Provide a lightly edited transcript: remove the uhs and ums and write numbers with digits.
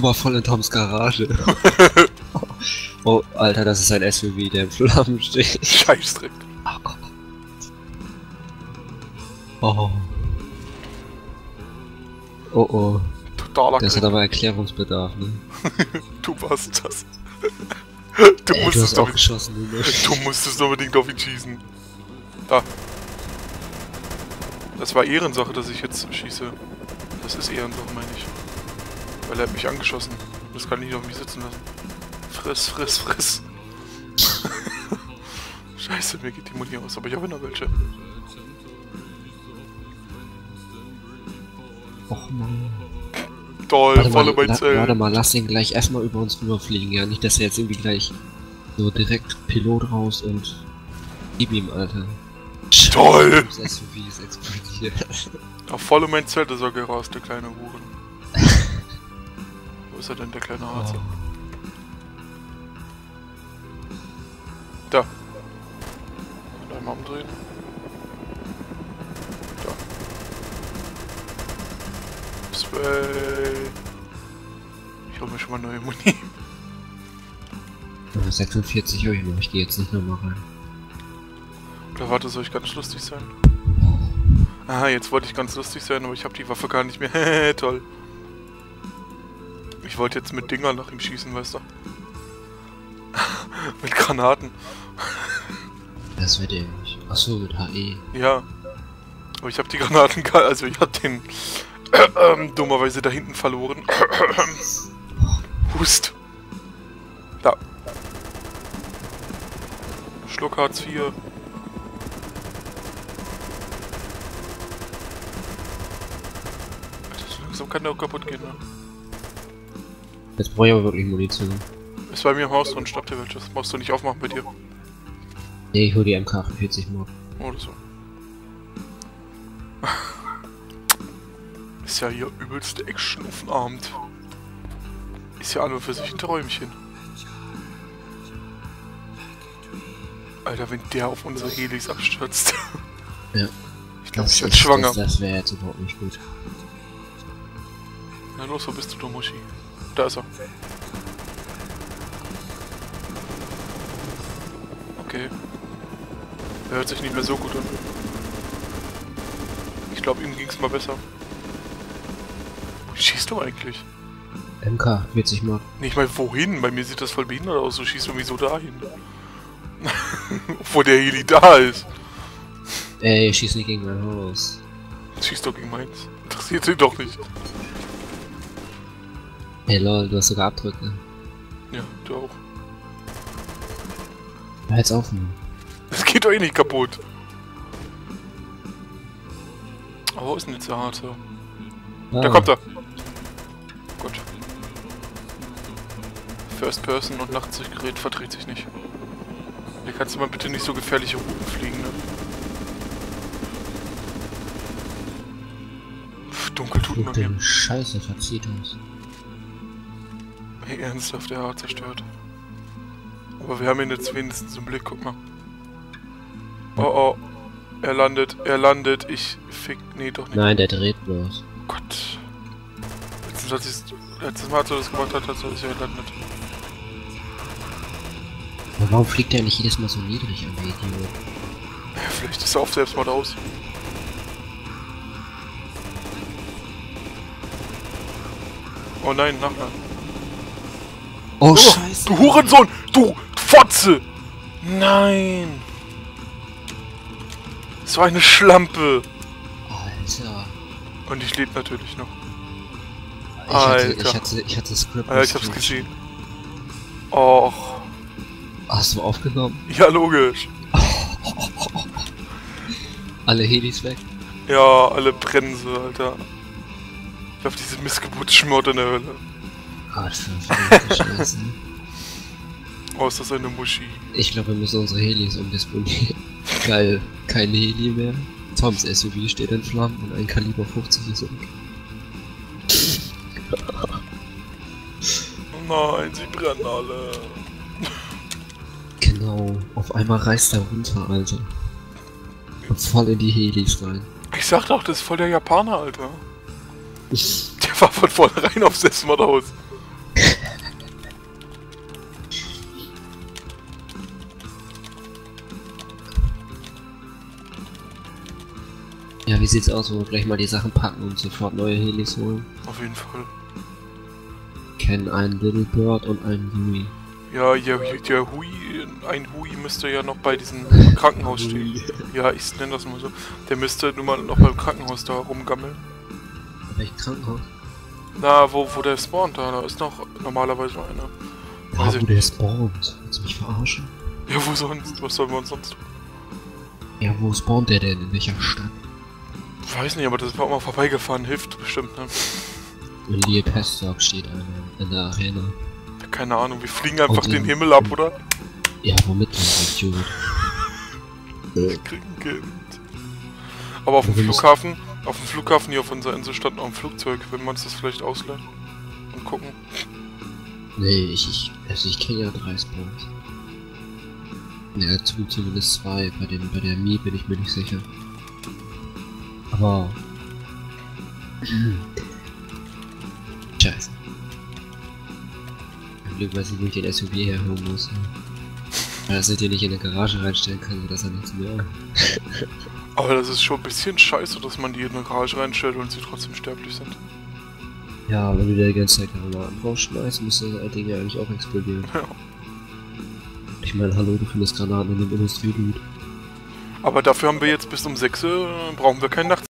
aber voll in Toms Garage. Oh, Alter, das ist ein SUV, der im Flammen steht. Scheißdreck. Oh. Oh oh. Totaler Das hat Griff. aber Erklärungsbedarf, ne? Du warst das. Du Ey, du hast auch unbedingt, geschossen, Junge. du musstest unbedingt auf ihn schießen. Da. Das war Ehrensache, dass ich jetzt schieße. Das ist Ehrensache, meine ich. Weil er hat mich angeschossen. Das kann ich nicht auf mich sitzen lassen. Friss, friss, friss. Scheiße, mir geht die Muni aus, aber ich habe noch welche. Och Mann. Toll, volle mein Zelt. Warte mal, lass den gleich erstmal über uns rüberfliegen, ja? Nicht, dass er jetzt irgendwie gleich so direkt Pilot raus und gib ihm, Alter. Toll! Das SUV ist explodiert. Auf volle mein Zelt ist er gerast, der kleine Huren. Wo ist er denn, der kleine Hase? Da. Und einmal umdrehen. Da. Spray. Ich hol mir schon mal neue Muni. 46 habe ich noch, ich gehe jetzt nicht nochmal rein. Oder warte, soll ich ganz lustig sein? Aha, jetzt wollte ich ganz lustig sein, aber ich habe die Waffe gar nicht mehr. Toll. Ich wollte jetzt mit Dingern nach ihm schießen, weißt du? Mit Granaten. Das wird ähnlich. Achso, mit HE. Ja. Aber ich habe die Granaten, also ich habe den dummerweise da hinten verloren. Hust. Da. Schluck Hartz IV. So kann der auch kaputt gehen, ne? Jetzt brauche ich aber wirklich Munition. Ist bei mir im Haus drin, schnappt dir welches. Brauchst du nicht aufmachen bei dir. Nee, ich hol die MK48 mal. Oder so. Ist ja hier übelste Action auf den Abend. Ist ja an und für sich ein Träumchen. Alter, wenn der auf unsere Helis abstürzt. Ja. Ich glaube, ich werde schwanger. Das wäre jetzt überhaupt nicht gut. Na los, wo bist du, Muschi? Da ist er. Okay. Er hört sich nicht mehr so gut an. Ich glaube, ihm ging's mal besser. Wo schießt du eigentlich? MK40 mal. Nee, ich meine, wohin? Bei mir sieht das voll behindert aus. Du schießt irgendwie so dahin. Obwohl der Heli da ist. Ey, schieß nicht gegen mein Haus. Schießt doch gegen meins. Interessiert ihn doch nicht. Ey lol, du hast sogar Abdrücke. Ja, du auch. Hör jetzt auf, Mann. Das geht doch eh nicht kaputt. Aber wo ist denn jetzt der Harte? Ah. Da kommt er. Gut. First Person und Nachtsichtgerät verdreht sich nicht. Hier kannst du mal bitte nicht so gefährliche Routen fliegen, ne? Pff, dunkel tut Guck man mir. den Scheiße, verzieht uns. Hey, ernsthaft, der hat zerstört. Aber wir haben ihn jetzt wenigstens im Blick, guck mal. Oh oh. Er landet, ich fick. Nee, doch nicht. Nein, der dreht bloß. Gott. Letztes Mal, als er das gemacht hat, ist er gelandet. Aber warum fliegt der nicht jedes Mal so niedrig an, der Idiot? Ja, vielleicht ist er auf Selbstmord aus. Oh nein, nachher. Oh, Scheiße! Du Hurensohn! Du Fotze! Nein! So eine Schlampe! Alter. Und ich lebe natürlich noch. Ich hatte Script. Ja, ich hab's gesehen. Och. Hast du aufgenommen? Ja, logisch. Alle Helis weg? Ja, alle Bremse, Alter. Ich hab diese Missgeburtsschmott in der Hölle. Gott, für Scheiße. Oh, ist das eine Muschi? Ich glaube, wir müssen unsere Helis umdisponieren. Geil, kein Heli mehr. Toms SUV steht in Flammen und ein Kaliber 50 ist um. Nein, sie brennen alle. Genau, auf einmal reißt er runter, Alter. Und voll in die Helis rein. Ich sag doch, das ist voll der Japaner, Alter. Der war von vornherein auf Selbstmord aus. wie sieht's aus, wenn wir gleich mal die Sachen packen und sofort neue Helis holen? Auf jeden Fall. Kennen einen Little Bird und einen Hui. Ja, der Hui, ein Hui müsste ja noch bei diesem Krankenhaus stehen. Ja, ich nenne das mal so. Der müsste nun mal noch beim Krankenhaus da rumgammeln. Welches Krankenhaus? Na, wo der spawnt da ist noch normalerweise noch einer. Ah, wo der spawnt. Willst du mich verarschen? Ja, wo sonst? Was sollen wir uns sonst tun? Ja, wo spawnt der denn? In welcher Stadt? Weiß nicht, aber das war auch mal vorbeigefahren, hilft bestimmt, ne? In Liepesdorf steht einer in der Arena. Keine Ahnung, wir fliegen einfach den Himmel ab, oder? Ja, womit denn, Idiot? Wir kriegen Geld. Aber auf dem Flughafen hier auf unserer Insel stand noch ein Flugzeug, wenn wir uns das vielleicht ausleihen und gucken. Nee, ich kenne ja 3 Spawns. Ja, zumindest 2. Bei der Mii bin ich mir nicht sicher. Aber... Scheiße. Ein Glück, weil ich nicht den SUV herholen muss. Weil das ihr nicht in der Garage reinstellen kann, sodass er nichts mehr... Aber das ist schon ein bisschen scheiße, dass man die in eine Garage reinstellt und sie trotzdem sterblich sind. Ja, wenn du da die ganze Zeit Granaten rausschmeißt, müsste das Ding ja eigentlich auch explodieren. Ja. Ich meine, hallo, du findest Granaten in dem Industrieloot. Aber dafür haben wir jetzt bis um 6 brauchen wir kein Nacht.